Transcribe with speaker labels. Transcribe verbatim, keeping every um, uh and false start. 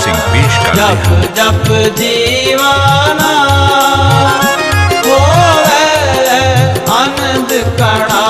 Speaker 1: ਸਿੰਘ ਪੇਸ਼ ਕਰਦੇ ਹਨ।
Speaker 2: ਜਪ ਜਪ ਜੀਵਾਨਾ ਹੋਵੇ ਆਨੰਦ ਕਣਾ